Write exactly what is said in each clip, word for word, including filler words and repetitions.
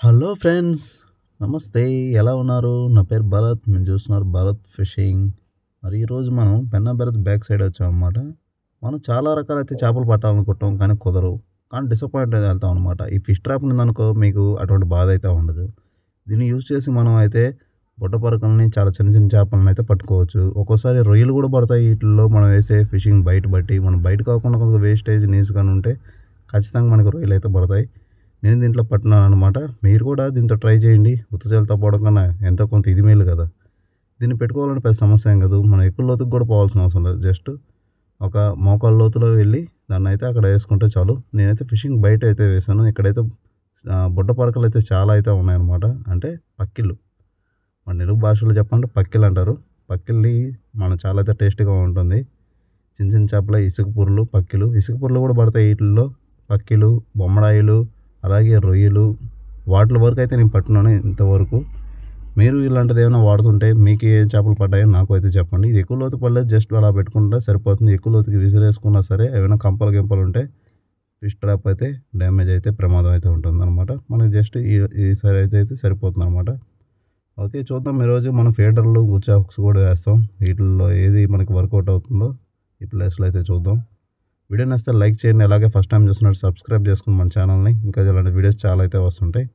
Hello friends, నమస్తే. ఎలా ఉన్నారు? నా పేరు భరత్. మీరు చూస్తున్నారు భరత్ ఫిషింగ్. మరి ఈరోజు మనం పెన్నా భరత్ బ్యాక్ సైడ్ వచ్చామన్నమాట. మనం చాలా రకాలైతే చేపలు పట్టాలనుకుంటాం, కానీ కుదరవు. కానీ డిసప్పాయింట్ అయితే వెళ్తాం అనమాట. ఈ ఫిష్ ట్రాప్ ఉందనుకో మీకు అటువంటి బాధ అయితే ఉండదు. దీన్ని యూజ్ చేసి మనం అయితే బుట్ట పరకల్ని, చాలా చిన్న చిన్న చేపలను అయితే పట్టుకోవచ్చు. ఒక్కోసారి రొయ్యలు కూడా పడతాయి వీటిల్లో. మనం వేసే ఫిషింగ్ బయట బట్టి మనం బయట కాకుండా కొంచెం వేస్టేజ్ నీస్ కానీ ఉంటే ఖచ్చితంగా మనకు రొయ్యలు అయితే పడతాయి. నేను దీంట్లో పట్టినాను అనమాట. మీరు కూడా దీంతో ట్రై చేయండి. ఉత్తచేలతో పోవడం కన్నా ఎంతో కొంత ఇది మేలు కదా. దీన్ని పెట్టుకోవాలంటే పెద్ద సమస్య ఏం కాదు. మనం ఎక్కువ లోతుకు కూడా పోవాల్సిన అవసరం లేదు. జస్ట్ ఒక మోకాళ్ళ లోతులో వెళ్ళి దాన్ని అయితే అక్కడ వేసుకుంటే చాలు. నేనైతే ఫిషింగ్ బయట అయితే వేసాను. ఇక్కడైతే బుడ్డ పరకలు అయితే చాలా అయితే ఉన్నాయన్నమాట. అంటే పక్కిళ్ళు, మన తెలుగు భాషలో చెప్పాలంటే పక్కిళ్ళు అంటారు. పక్కిళ్ళి మనం చాలా అయితే టేస్టీగా ఉంటుంది. చిన్న చిన్న చేపల ఇసుక పుర్రులు, పక్కిలు, ఇసుక పుర్రులు కూడా పడతాయి వీటిల్లో. పక్కిలు, బొమ్మడాయిలు, అలాగే రొయ్యలు, వాటి వరకు అయితే నేను పట్టినాను ఇంతవరకు. మీరు ఇలాంటిది ఏమైనా వాడుతుంటే మీకు ఏ చేపలు పడ్డాయో నాకు అయితే చెప్పండి. ఇది ఎక్కువ లోతు పడలేదు, జస్ట్ అలా పెట్టుకుంటే సరిపోతుంది. ఎక్కువ లోతుకి విసిరేసుకున్నా సరే ఏమైనా కంపలు గింపలు ఉంటే ఫిష్ ట్రాప్ అయితే డ్యామేజ్ అయితే ప్రమాదం అయితే ఉంటుంది అనమాట. మనకి జస్ట్ ఈ ఈసారి అయితే అయితే సరిపోతుంది అనమాట. ఓకే, చూద్దాం. ఈరోజు మనం ఫీడర్లు, గుచ్చా హుక్స్ కూడా వేస్తాం. వీటిల్లో ఏది మనకి వర్కౌట్ అవుతుందో ఈ ప్లేస్లో అయితే చూద్దాం. వీడియో నచ్చితే లైక్ చేయండి. అలాగే ఫస్ట్ టైం చూస్తున్నట్టు సబ్స్క్రైబ్ చేసుకుని మన ఛానల్ని. ఇంకా ఇలాంటి వీడియోస్ చాలా అయితే వస్తుంటాయి.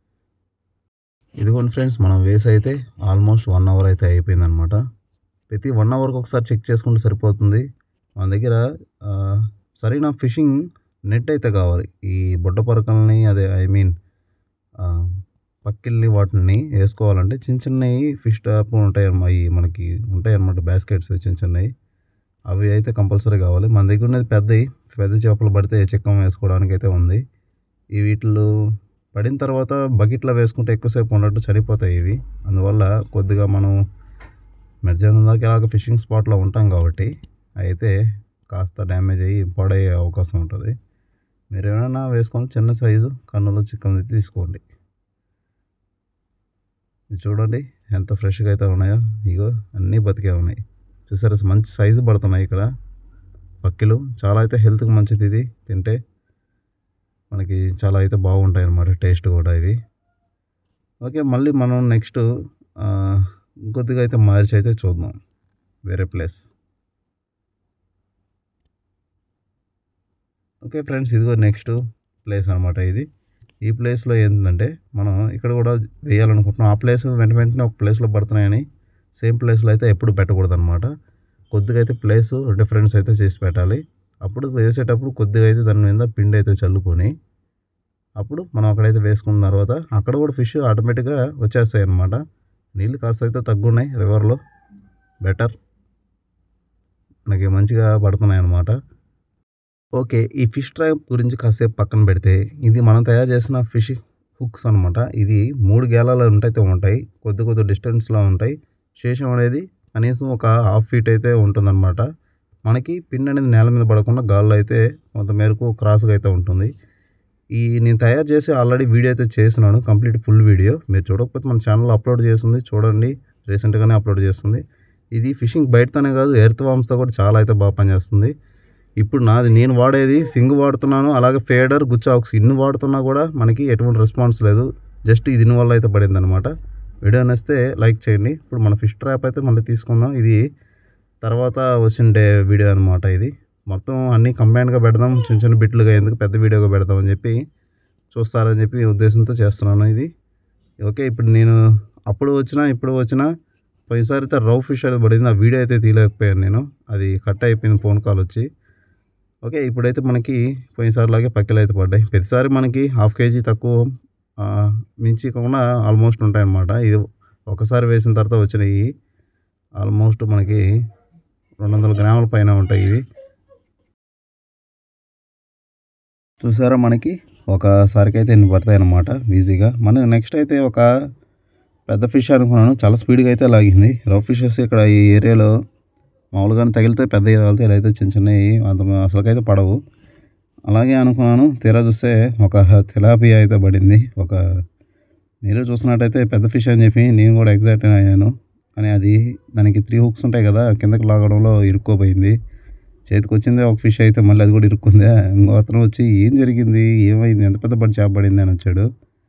ఇదిగోండి ఫ్రెండ్స్, మనం వేసి అయితే ఆల్మోస్ట్ వన్ అవర్ అయితే అయిపోయిందనమాట. ప్రతి వన్ అవర్కి ఒకసారి చెక్ చేసుకుంటే సరిపోతుంది. మన దగ్గర సరైన ఫిషింగ్ నెట్ అయితే కావాలి. ఈ బుడ్డ పరకల్ని, అదే ఐ మీన్ పక్కిల్ని, వాటిని వేసుకోవాలంటే చిన్న చిన్నవి ఫిష్ ట్రాప్ ఉంటాయి అన్నమాట. ఈ మనకి ఉంటాయి అన్నమాట బాస్కెట్స్ చిన్న చిన్నవి. అవి అయితే కంపల్సరీ కావాలి. మన దగ్గర ఉన్నది పెద్దవి, పెద్ద చేపలు పడితే చిక్కం వేసుకోవడానికి అయితే ఉంది. ఈ వీటిలో పడిన తర్వాత బకెట్లో వేసుకుంటే ఎక్కువసేపు ఉన్నట్టు చనిపోతాయి ఇవి. అందువల్ల కొద్దిగా మనం మధ్యాహ్నం దాకా ఇలాగ ఫిషింగ్ స్పాట్లో ఉంటాం కాబట్టి అయితే కాస్త డ్యామేజ్ అయ్యి పాడయ్యే అవకాశం ఉంటుంది. మీరు ఏమైనా వేసుకొని చిన్న సైజు కన్నులు చిక్కం తీసుకోండి. ఇది చూడండి ఎంత ఫ్రెష్గా అయితే ఉన్నాయో. ఇగో అన్నీ బతికే ఉన్నాయి. చూసారా, మంచి సైజు పడుతున్నాయి ఇక్కడ పక్కిలు. చాలా అయితే హెల్త్కి మంచిది. ఇది తింటే మనకి చాలా అయితే బాగుంటాయి అన్నమాట, టేస్ట్ కూడా ఇవి. ఓకే, మళ్ళీ మనం నెక్స్ట్ కొద్దిగా అయితే మార్చి అయితే చూద్దాం వేరే ప్లేస్. ఓకే ఫ్రెండ్స్, ఇదిగో నెక్స్ట్ ప్లేస్ అనమాట ఇది. ఈ ప్లేస్లో ఏంటంటే మనం ఇక్కడ కూడా వేయాలనుకుంటున్నాం. ఆ ప్లేస్ వెంట వెంటనే ఒక ప్లేస్లో పడుతున్నాయని సేమ్ ప్లేస్లో అయితే ఎప్పుడు పెట్టకూడదు అనమాట. కొద్దిగా అయితే ప్లేస్ డిఫరెన్స్ అయితే చేసి పెట్టాలి. అప్పుడు వేసేటప్పుడు కొద్దిగా అయితే దాని మీద పిండి అయితే చల్లుకొని అప్పుడు మనం అక్కడైతే వేసుకున్న తర్వాత అక్కడ కూడా ఫిష్ ఆటోమేటిక్గా వచ్చేస్తాయి అన్నమాట. నీళ్ళు కాస్త అయితే తగ్గున్నాయి రివర్లో, బెటర్, మనకి మంచిగా పడుతున్నాయి అన్నమాట. ఓకే, ఈ ఫిష్ ట్రాప్ గురించి కాసేపు పక్కన పెడితే ఇది మనం తయారు చేసిన ఫిష్ హుక్స్ అనమాట. ఇది మూడు గేలాలు ఉంటాయితే ఉంటాయి, కొద్ది కొద్ది డిస్టెన్స్లో ఉంటాయి. శేషం అనేది కనీసం ఒక హాఫ్ ఫీట్ అయితే ఉంటుందన్నమాట. మనకి పిన్ అనేది నేల మీద పడకుండా గాల్లో అయితే కొంత మేరకు క్రాస్గా అయితే ఉంటుంది. ఈ నేను తయారు చేసి ఆల్రెడీ వీడియో అయితే చేస్తున్నాను, కంప్లీట్ ఫుల్ వీడియో. మీరు చూడకపోతే మన ఛానల్లో అప్లోడ్ చేస్తుంది, చూడండి. రీసెంట్గానే అప్లోడ్ చేస్తుంది. ఇది ఫిషింగ్ బయటతోనే కాదు, ఎర్త్ వామ్స్తో కూడా చాలా అయితే బాగా పనిచేస్తుంది. ఇప్పుడు నాది నేను వాడేది సింగ్ వాడుతున్నాను, అలాగే ఫేడర్, గుచ్చా హుక్స్ ఇన్ని వాడుతున్నా కూడా మనకి ఎటువంటి రెస్పాన్స్ లేదు. జస్ట్ ఇది వల్ల అయితే పడింది అనమాట. వీడియో నచ్చితే లైక్ చేయండి. ఇప్పుడు మన ఫిష్ ట్రాప్ అయితే మళ్ళీ తీసుకుందాం. ఇది తర్వాత వచ్చిండే వీడియో అనమాట. ఇది మొత్తం అన్నీ కంబైన్డ్గా పెడదాం, చిన్న చిన్న బిట్లుగా ఎందుకు పెద్ద వీడియోగా పెడదామని చెప్పి చూస్తారని చెప్పి ఉద్దేశంతో చేస్తున్నాను ఇది. ఓకే, ఇప్పుడు నేను అప్పుడు వచ్చినా ఇప్పుడు వచ్చినా పోయినసారి అయితే రౌ ఫిష్ అయితే పడింది. ఆ వీడియో అయితే తీయలేకపోయాను నేను, అది కట్ అయిపోయింది ఫోన్ కాల్ వచ్చి. ఓకే, ఇప్పుడైతే మనకి పోయినసారిలాగే పక్కిలు అయితే పడ్డాయి. ప్రతిసారి మనకి హాఫ్ కేజీ తక్కువ మించి కాకుండా ఆల్మోస్ట్ ఉంటాయన్నమాట. ఇది ఒకసారి వేసిన తర్వాత వచ్చినాయి ఆల్మోస్ట్ మనకి రెండు వందల గ్రాముల పైన ఉంటాయి ఇవి. చూసారా, మనకి ఒకసారికి అయితే ఎన్ని పడతాయి అన్నమాట ఈజీగా. మనం నెక్స్ట్ అయితే ఒక పెద్ద ఫిష్ అనుకున్నాను, చాలా స్పీడ్గా అయితే లాగింది. రౌ ఫిషెస్ ఇక్కడ ఈ ఏరియాలో మామూలుగానే తగిలితే పెద్ద తగిలితే ఇలా అయితే చిన్న చిన్నవి అంత అసలుకైతే పడవు. అలాగే అనుకున్నాను, తీరా చూస్తే ఒక తిలాపియా అయితే పడింది. ఒక మీరు చూసినట్టయితే పెద్ద ఫిష్ అని చెప్పి నేను కూడా ఎగ్జైట్ అయ్యాను, కానీ అది దానికి త్రీ హుక్స్ ఉంటాయి కదా, కిందకి లాగడంలో ఇరుక్కోపోయింది. చేతికి వచ్చింది ఒక ఫిష్ అయితే మళ్ళీ అది కూడా ఇరుక్కుంది. ఇంకో అతను వచ్చి ఏం జరిగింది, ఏమైంది, ఎంత పెద్ద పడి చేప పడింది అని వచ్చాడు.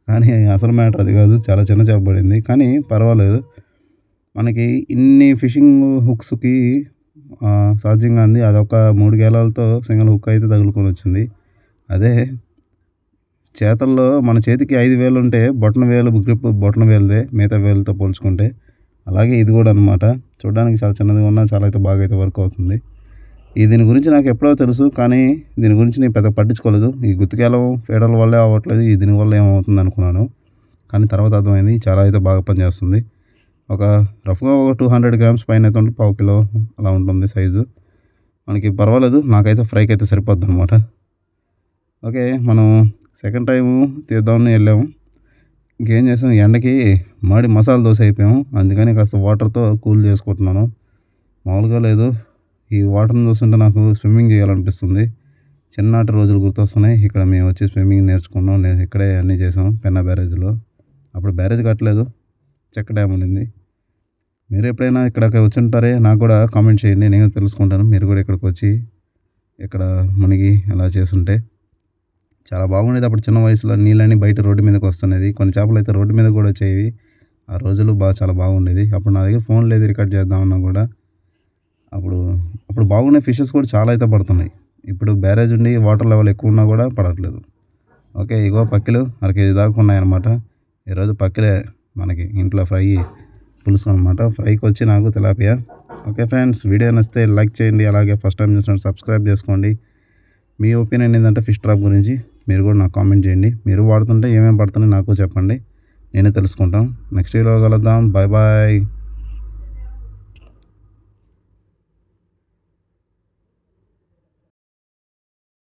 కానీ అసలు మ్యాటర్ అది కాదు, చాలా చిన్న చేప పడింది. కానీ పర్వాలేదు, మనకి ఇన్ని ఫిషింగ్ హుక్స్కి సహజంగా అంది అదొక మూడు గేలాలతో సింగిల్ హుక్ అయితే తగులుకొని వచ్చింది. అదే చేతల్లో మన చేతికి ఐదు వేలు ఉంటే బొటన వేలు గ్రిప్ బొటన వేలుదే మిగతా వేలుతో పోల్చుకుంటే. అలాగే ఇది కూడా అనమాట, చూడడానికి చాలా చిన్నదిగా ఉన్నా చాలా అయితే బాగా అయితే వర్క్ అవుతుంది. ఈ దీని గురించి నాకు ఎప్పుడో తెలుసు, కానీ దీని గురించి నేను పెద్ద పట్టించుకోలేదు. ఈ గుత్తికేలం ఫీడర్ల వల్లే అవ్వట్లేదు, ఈ దీని వల్ల ఏమవుతుంది అనుకున్నాను. కానీ తర్వాత అర్థమైంది చాలా అయితే బాగా పనిచేస్తుంది. ఒక రఫ్గా ఒక టూ హండ్రెడ్ గ్రామ్స్ పైన అయితే ఉంటుంది, పావు కిలో అలా ఉంటుంది సైజు. మనకి పర్వాలేదు, నాకైతే ఫ్రైకి అయితే సరిపోద్ది అనమాట. ఓకే, మనం సెకండ్ టైము తీద్దామని వెళ్ళాము. ఇంకేం చేసాం, ఎండకి మాడి మసాలా దోశ అయిపోయాము. అందుకని కాస్త వాటర్తో కూల్ చేసుకుంటున్నాను. మామూలుగా లేదు, ఈ వాటర్ని చూస్తుంటే నాకు స్విమ్మింగ్ చేయాలనిపిస్తుంది. చిన్ననాటి రోజులు గుర్తొస్తున్నాయి. ఇక్కడ మేము వచ్చి స్విమ్మింగ్ నేర్చుకున్నాం. నేను ఇక్కడే అన్నీ చేసాం పెన్నా బ్యారేజ్లో. అప్పుడు బ్యారేజ్ కట్టలేదు, చెక్క డ్యామ్ ఉండింది. మీరు ఎప్పుడైనా ఇక్కడికి వచ్చి ఉంటారే, నాకు కూడా కామెంట్ చేయండి, నేను తెలుసుకుంటాను. మీరు కూడా ఇక్కడికి వచ్చి ఇక్కడ మునిగి అలా చేస్తుంటే చాలా బాగుండేది. అప్పుడు చిన్న వయసులో నీళ్ళని బయట రోడ్డు మీదకి వస్తున్నది. కొన్ని చేపలు అయితే రోడ్డు మీద కూడా వచ్చేవి. ఆ రోజులు బాగా చాలా బాగుండేది. అప్పుడు నా దగ్గర ఫోన్ లేదు రికార్డ్ చేద్దామన్నా కూడా. అప్పుడు అప్పుడు బాగున్నాయి, ఫిషెస్ కూడా చాలా అయితే పడుతున్నాయి. ఇప్పుడు బ్యారేజ్ ఉండి వాటర్ లెవెల్ ఎక్కువ ఉన్నా కూడా పడట్లేదు. ఓకే, ఇగో పక్కిలు అర కేజీ దాకా ఉన్నాయన్నమాట. ఈరోజు పక్కిలే మనకి ఇంట్లో ఫ్రై పులుసు అనమాట. ఫ్రైకి వచ్చి నాకు తిలాపియా. ఓకే ఫ్రెండ్స్, వీడియో నచ్చితే లైక్ చేయండి. అలాగే ఫస్ట్ టైం చూసినట్టు సబ్స్క్రైబ్ చేసుకోండి. మీ ఒపీనియన్ ఏంటంటే ఫిష్ ట్రాప్ గురించి మీరు కూడా నాకు కామెంట్ చేయండి. మీరు వాడుతుంటే ఏమేమి పడుతున్నాయి నాకు చెప్పండి, నేనే తెలుసుకుంటాం. నెక్స్ట్ వీడియో కలుద్దాం. Bye bye.